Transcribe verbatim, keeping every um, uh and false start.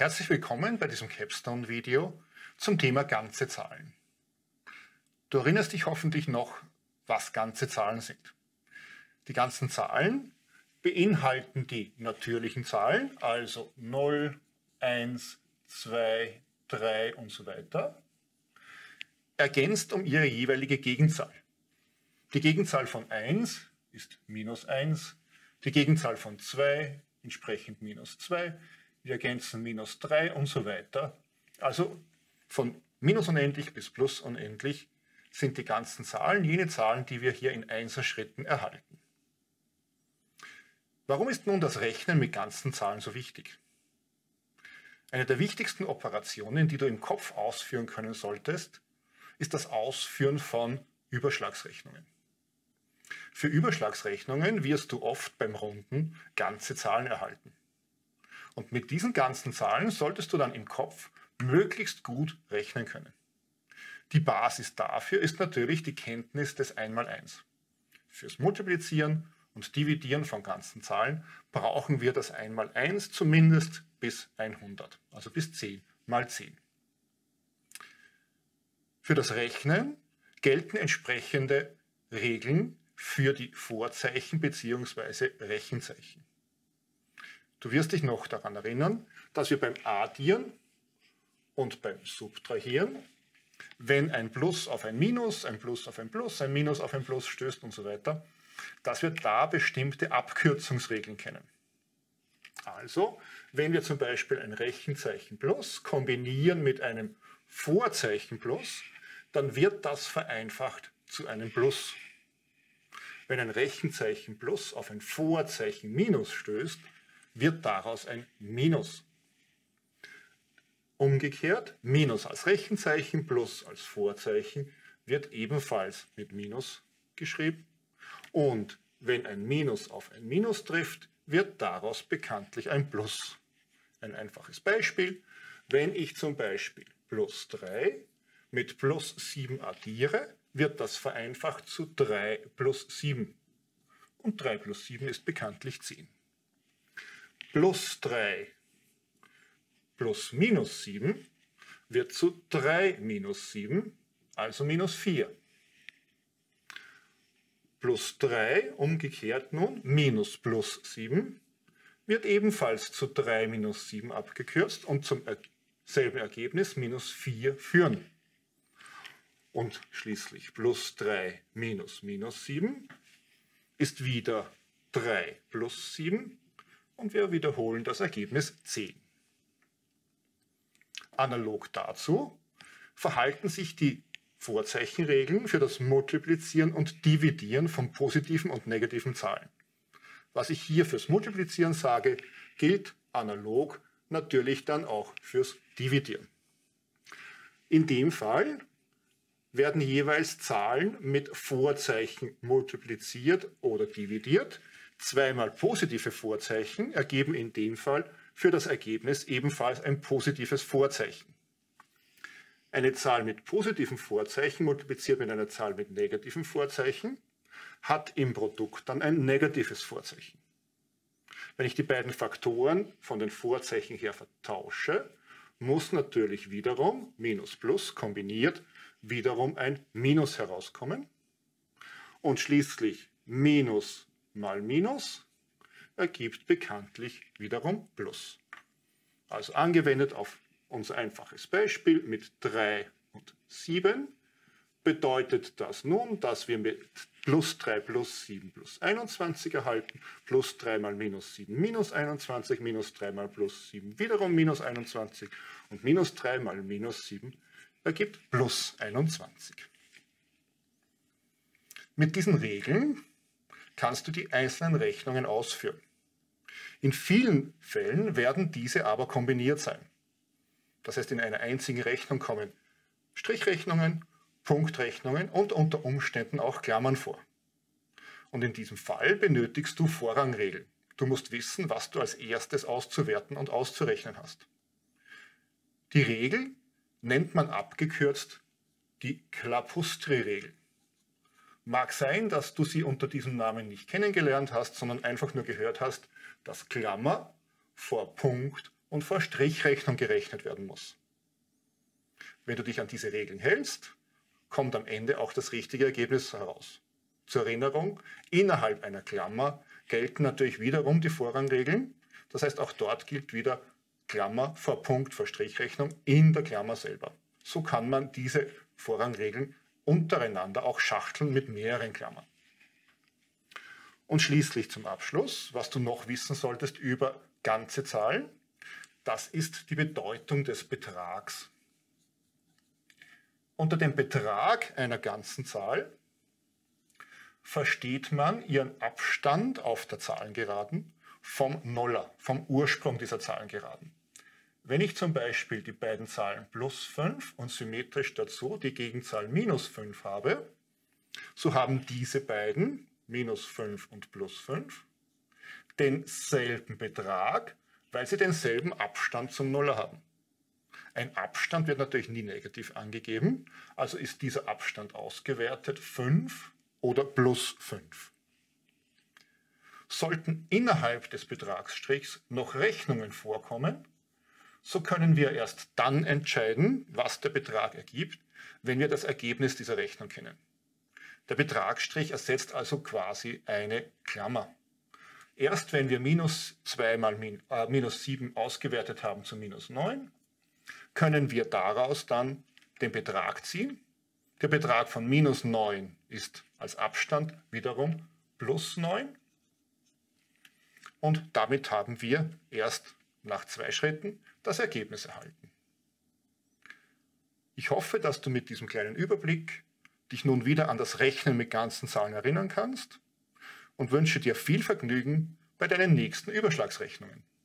Herzlich willkommen bei diesem Capstone-Video zum Thema ganze Zahlen. Du erinnerst dich hoffentlich noch, was ganze Zahlen sind. Die ganzen Zahlen beinhalten die natürlichen Zahlen, also null, eins, zwei, drei und so weiter, ergänzt um ihre jeweilige Gegenzahl. Die Gegenzahl von eins ist minus eins, die Gegenzahl von zwei entsprechend minus zwei, wir ergänzen minus drei und so weiter. Also von minus unendlich bis plus unendlich sind die ganzen Zahlen jene Zahlen, die wir hier in Einserschritten erhalten. Warum ist nun das Rechnen mit ganzen Zahlen so wichtig? Eine der wichtigsten Operationen, die du im Kopf ausführen können solltest, ist das Ausführen von Überschlagsrechnungen. Für Überschlagsrechnungen wirst du oft beim Runden ganze Zahlen erhalten. Und mit diesen ganzen Zahlen solltest du dann im Kopf möglichst gut rechnen können. Die Basis dafür ist natürlich die Kenntnis des Einmaleins. Fürs Multiplizieren und Dividieren von ganzen Zahlen brauchen wir das Einmaleins zumindest bis hundert, also bis zehn mal zehn. Für das Rechnen gelten entsprechende Regeln für die Vorzeichen bzw. Rechenzeichen. Du wirst dich noch daran erinnern, dass wir beim Addieren und beim Subtrahieren, wenn ein Plus auf ein Minus, ein Plus auf ein Plus, ein Minus auf ein Plus stößt und so weiter, dass wir da bestimmte Abkürzungsregeln kennen. Also, wenn wir zum Beispiel ein Rechenzeichen Plus kombinieren mit einem Vorzeichen Plus, dann wird das vereinfacht zu einem Plus. Wenn ein Rechenzeichen Plus auf ein Vorzeichen Minus stößt, wird daraus ein Minus. Umgekehrt, Minus als Rechenzeichen, Plus als Vorzeichen wird ebenfalls mit Minus geschrieben. Und wenn ein Minus auf ein Minus trifft, wird daraus bekanntlich ein Plus. Ein einfaches Beispiel, wenn ich zum Beispiel plus drei mit plus sieben addiere, wird das vereinfacht zu drei plus sieben. Und drei plus sieben ist bekanntlich zehn. Plus drei plus minus sieben wird zu drei minus sieben, also minus vier. Plus drei, umgekehrt nun, minus plus sieben, wird ebenfalls zu drei minus sieben abgekürzt und zum selben Ergebnis minus vier führen. Und schließlich plus drei minus minus sieben ist wieder drei plus sieben und wir wiederholen das Ergebnis zehn. Analog dazu verhalten sich die Vorzeichenregeln für das Multiplizieren und Dividieren von positiven und negativen Zahlen. Was ich hier fürs Multiplizieren sage, gilt analog natürlich dann auch fürs Dividieren. In dem Fall werden jeweils Zahlen mit Vorzeichen multipliziert oder dividiert. Zweimal positive Vorzeichen ergeben in dem Fall für das Ergebnis ebenfalls ein positives Vorzeichen. Eine Zahl mit positiven Vorzeichen multipliziert mit einer Zahl mit negativen Vorzeichen hat im Produkt dann ein negatives Vorzeichen. Wenn ich die beiden Faktoren von den Vorzeichen her vertausche, muss natürlich wiederum Minus Plus kombiniert wiederum ein Minus herauskommen. Und schließlich Minus mal Minus ergibt bekanntlich wiederum Plus. Also angewendet auf unser einfaches Beispiel mit drei und sieben bedeutet das nun, dass wir mit plus drei plus sieben plus einundzwanzig erhalten, plus drei mal minus sieben minus einundzwanzig, minus drei mal plus sieben wiederum minus einundzwanzig und minus drei mal minus sieben ergibt plus einundzwanzig. Mit diesen Regeln kannst du die einzelnen Rechnungen ausführen. In vielen Fällen werden diese aber kombiniert sein. Das heißt, in einer einzigen Rechnung kommen Strichrechnungen, Punktrechnungen und unter Umständen auch Klammern vor. Und in diesem Fall benötigst du Vorrangregeln. Du musst wissen, was du als erstes auszuwerten und auszurechnen hast. Die Regel nennt man abgekürzt die Klapustri-Regel. Mag sein, dass du sie unter diesem Namen nicht kennengelernt hast, sondern einfach nur gehört hast, dass Klammer vor Punkt und vor Strichrechnung gerechnet werden muss. Wenn du dich an diese Regeln hältst, kommt am Ende auch das richtige Ergebnis heraus. Zur Erinnerung, innerhalb einer Klammer gelten natürlich wiederum die Vorrangregeln. Das heißt, auch dort gilt wieder Klammer vor Punkt vor Strichrechnung in der Klammer selber. So kann man diese Vorrangregeln untereinander auch schachteln mit mehreren Klammern. Und schließlich zum Abschluss, was du noch wissen solltest über ganze Zahlen, das ist die Bedeutung des Betrags. Unter dem Betrag einer ganzen Zahl versteht man ihren Abstand auf der Zahlengeraden vom Noller, vom Ursprung dieser Zahlengeraden. Wenn ich zum Beispiel die beiden Zahlen plus fünf und symmetrisch dazu die Gegenzahl minus fünf habe, so haben diese beiden, minus fünf und plus fünf, denselben Betrag, weil sie denselben Abstand zum Noller haben. Ein Abstand wird natürlich nie negativ angegeben, also ist dieser Abstand ausgewertet fünf oder plus fünf. Sollten innerhalb des Betragsstrichs noch Rechnungen vorkommen, so können wir erst dann entscheiden, was der Betrag ergibt, wenn wir das Ergebnis dieser Rechnung kennen. Der Betragsstrich ersetzt also quasi eine Klammer. Erst wenn wir minus zwei mal min, äh, minus sieben ausgewertet haben zu minus neun, können wir daraus dann den Betrag ziehen. Der Betrag von minus neun ist als Abstand wiederum plus neun. Und damit haben wir erst nach zwei Schritten das Ergebnis erhalten. Ich hoffe, dass du mit diesem kleinen Überblick dich nun wieder an das Rechnen mit ganzen Zahlen erinnern kannst und wünsche dir viel Vergnügen bei deinen nächsten Überschlagsrechnungen.